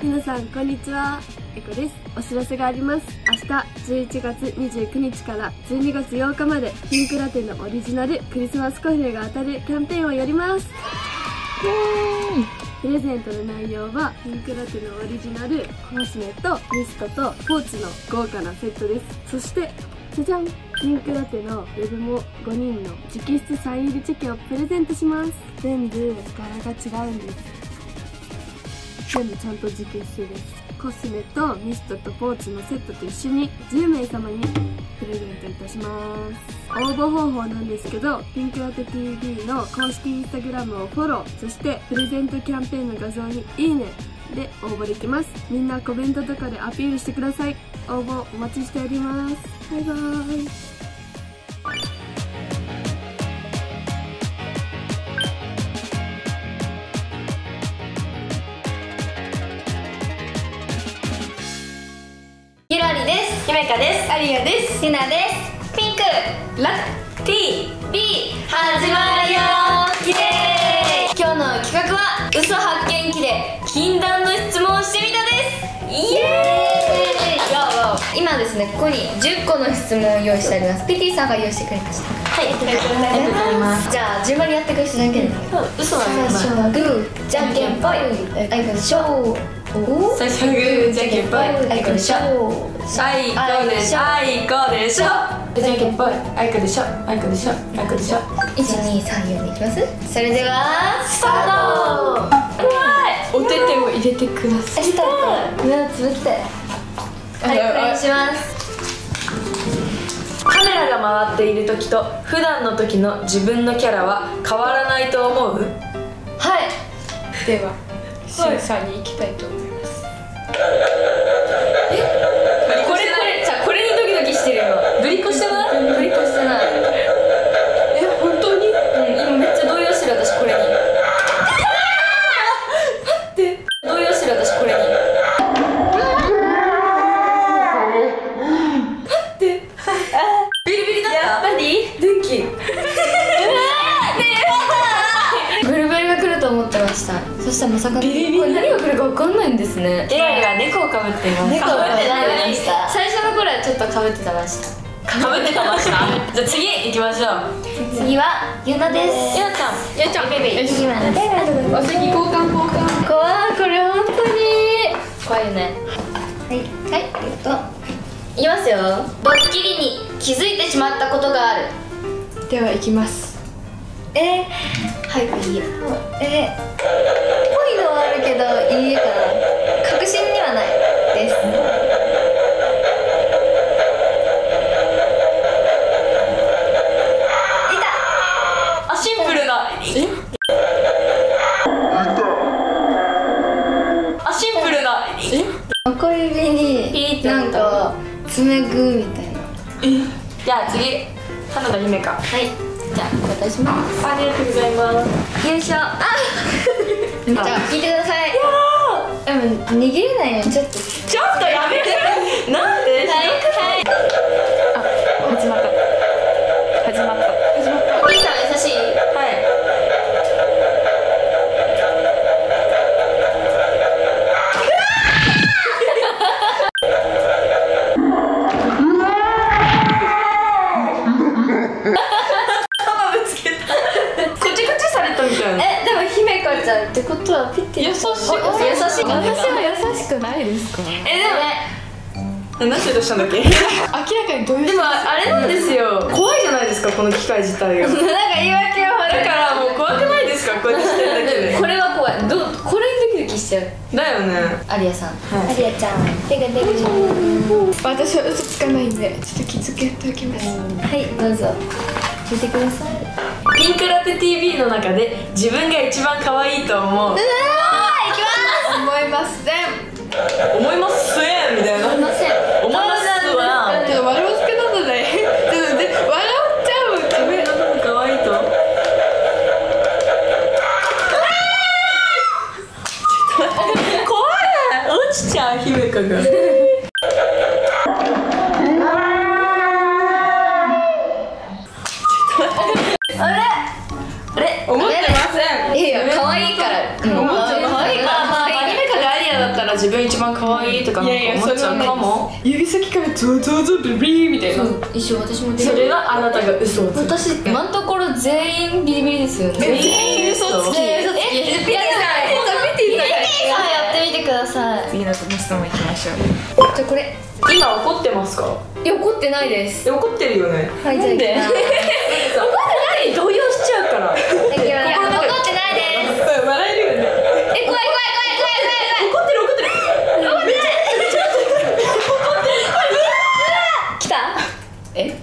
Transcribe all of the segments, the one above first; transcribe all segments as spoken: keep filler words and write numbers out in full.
皆さんこんにちは、えこです。お知らせがあります。明日じゅういちがつにじゅうくにちからじゅうにがつようかまでピンクラテのオリジナルクリスマスコフレが当たるキャンペーンをやります。プレゼントの内容はピンクラテのオリジナルコスメとミストとポーチの豪華なセットです。そしてじゃじゃん、ピンクラテのウェブもごにんの直筆サイン入りチェキをプレゼントします。全部柄が違うんです。全部ちゃんと直筆です。コスメとミストとポーチのセットと一緒にじゅうめいさまにプレゼントいたします。応募方法なんですけど、ピンクラテ ティービー の公式インスタグラムをフォロー、そしてプレゼントキャンペーンの画像にいいねで応募できます。みんなコメントとかでアピールしてください。応募お待ちしております。バイバーイ。 ゆらりです。 ゆめかです。 ありやです。ひなです。ピンクラティービー 始まるよー。イエーイ。今日の企画は嘘発見器で禁断の質問をしてみたです。イエーイ。わお。今ですね、ここにじゅっこの質問を用意してあります。ピティさんが用意してくれました。 はい、ありがとうございます。 じゃあ順番にやっていく人だけで、 嘘は最初はグー、じゃんけんぽい、あいこでしょ。 最初はグー、じゃんけんぽい、 あいこでしょ。 あいこでしょ、あいこでしょ、じゃんけんぽい、あいこでしょ、あいこでしょ、あいこでしょ。 いち、に、さん、よんでいきます。それではスタート。 怖い。お手手を入れてください。 スタート。目をつぶって。はい、お願いします。 カメラが回っている時と普段の時の自分のキャラは変わらないと思う？ はい。 では審査に行きたいと思います。 え、これこれじゃあこれにドキドキしてる今。ぶりっこしてない？ぶりっこしてない。 え、本当に？ うん、今めっちゃ動揺してる私これに。待って。動揺してる私これに。待って。ビリビリだった。やっぱり電気。 ブルブルが来ると思ってました。そしたらまさかビリビリこれ何が来るか分かんないんですね。 エラリは猫をかぶっています。 猫をかぶってました。 か最初の頃はちょっとかぶってたました。 ぶってたました。じゃあ次行きましょう。 次はゆなです。 ゆなちゃん。 やっちゃん、ベイベイ。 ゆなです。 お席交換交換。 怖い、これ本当に怖いよね。はいはい、ありがとう。いきますよ。ドッキリに気づいてしまったことがある。 では行きます。 えー、はいいいよ。えー、ぽいのはあるけどいいかな。確信にはないです。いた。 あ、シンプルな。え？あ、シンプルな。え？ 小指になんか爪グーみたいな。 じゃあ次、花田姫か。 はい、じゃあお願いします。 ありがとうございます。 よいしょ。あじゃあ聞いてください。でも握れないよ。ちょっとちょっとやめて。なんで？ はいはい。 あ、始まった。始まった。始まった。 ピーさん優しい。 はい。 え、でも姫香ちゃんってことはピッティ優しい。 優しい。私は優しくないですか？ え、でもね、 え、何てどうしたんだっけ？ 明らかにどういう。 でもあれなんですよ。怖いじゃないですかこの機械自体が。だなんか言い訳をだからもう怖くないですかこうやってしてるだけで。 これは怖い。どこれにドキドキしちゃう。 だよね。 アリアさん。 はいアリアちゃん。てかてか。 私は嘘つかないんで、ちょっと気づけておきます。 はいどうぞ。聞いてください。 ピンクラテ ティービー の中で自分が一番可愛いと思う。 うわー、いき思いません。 思いますせんみたいな。 ます。すいません。 思いますわ。 ちょっと笑うつけなので、ちょっとで笑っちゃう。 自分が可愛いと。怖い。落ちちゃう姫香が。 あれあれ思ってません。 いや可愛いから。 思ってません。まあまあ姫香がアリアだったら自分あ可愛いとかなんか思っちゃうかも。 指先からゾゾゾビリみたいな。 一緒、私も出それはあなたが嘘をつく。 私今のところ全員ビリビリですよね。 全員嘘つき。 え、嘘つき。え、ピティさん、ピティさんやってみてください。 次の質問いきましょう。 じゃあこれ、 今怒ってますか？ いや怒ってないです。 怒ってるよね。 はい、じゃあなんで？怒ってない動揺しちゃうから。 いきます。怒ってないです。 笑えるよね。 え、怖い怖い怖い怖い怖い怒ってる怒ってる。 怖い。来た？え？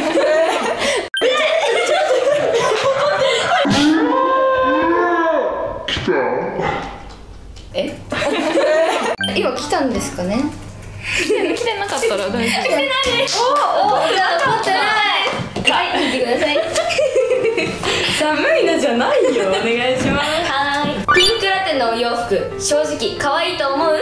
え？今来たんですかね？ 来てなかったら大丈夫。 来てないです。おお、怒ってない。はい、見てください。 寒いのじゃないよ。お願いします。 はーい。ピンクラテのお洋服、正直可愛いと思う？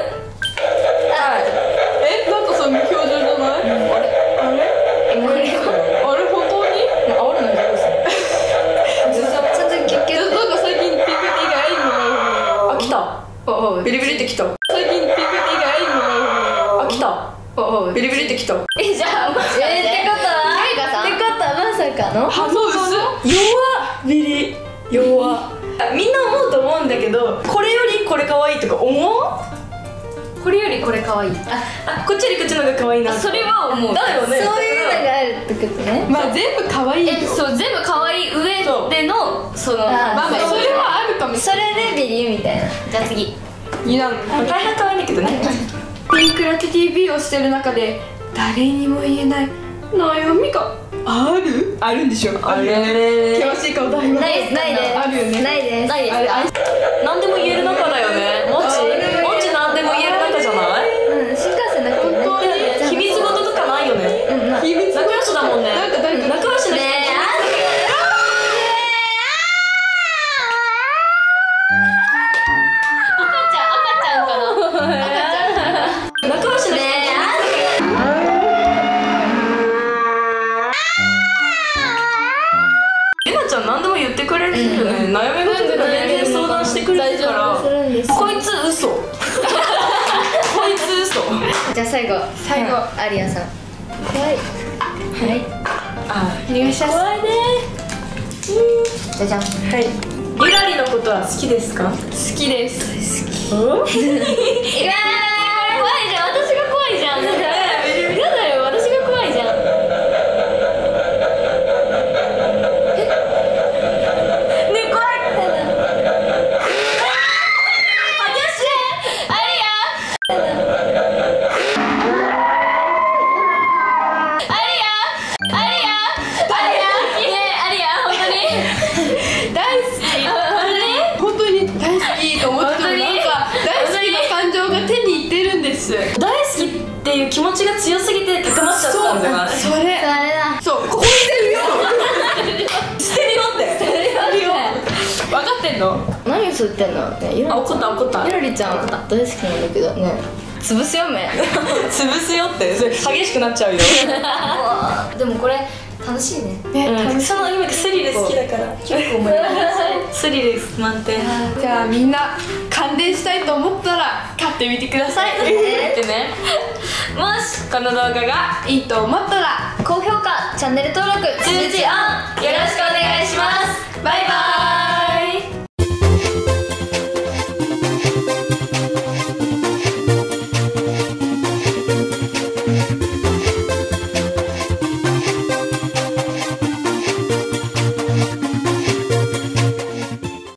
え、なんかさ無表情じゃない？あれ？あれ？ え、これはあれ本当に？ あおるの上手。ちゃんとキュッキュッ。 なんか最近ピンクティーがいいの。 あ、来た。ビリビリって来た。 最近ピンクティーがいいの。 あ、来た。ビリビリって来た。 え、じゃあ、もしかして。え、ってことは？ってことはまさかの？ 反応薄い。 弱ビリ弱。みんな思うと思うんだけど、これよりこれ可愛いとか思う？ これよりこれ可愛い。 あ、こっちよりこっちの方が可愛いな。 それは思う。 だよね。 そういうのがあるってことね。 まあ全部可愛いよ。 え、そう、全部可愛い上でのその。 まあまあそれはあるかもしそれでビリみたいな。じゃあ次。 れない。いらん。 大変可愛いんだけどね。 ピンクラテ ティーブイ をしてる中で誰にも言えない悩みがある？あるんでしょ？ あれれれ。 険しい顔だいぶ。 ないです、ないです。 あるよね。 ないです。ないです。 あれあ何でも言える仲だよね。もちもち何でも言える仲じゃない？ うん、新幹線なくてね。 本当に秘密事とかないよね。 うん、な。 秘密仲良しだもんね。 なんか誰か仲良しの人。 ねえ、赤ちゃん、赤ちゃんかな。赤ちゃんかな。 仲良しの人。えなちゃん何でも言ってくれるよね。悩み事とか全然相談してくれるから。こいつ嘘。こいつ嘘。 じゃあ最後、 最後アリアさん。はい。はい。 あ、 お願いします。 怖いね。 じゃじゃん。 はい。ゆらりのことは好きですか？ 好きですお？ いやー、怖いじゃん。私が怖いじゃん。やだよ、私が怖いじゃん。ね、怖い。 本当に大好きと思ってもなんか大好きな感情が手にいってるんです。 大好きっていう気持ちが強すぎて高まっちゃったんじゃない？ それあれだ。 そうここにしてるよ。 捨てるよって捨てるよ。 分かってんの？ 何を言ってんの？ね、ゆらあ、怒った怒った。 ゆらりちゃん大好きなんだけどね。潰すよ目。 潰すよってそれ激しくなっちゃうよ。 でもこれ楽しいね。 うん、その今スリル好きだから結構思います。スリル満点。 じゃあみんな感電したいと思ったら買ってみてください。 ってね。 もしこの動画がいいと思ったら高評価、チャンネル登録、通知オンよろしくお願いします。バイバイ。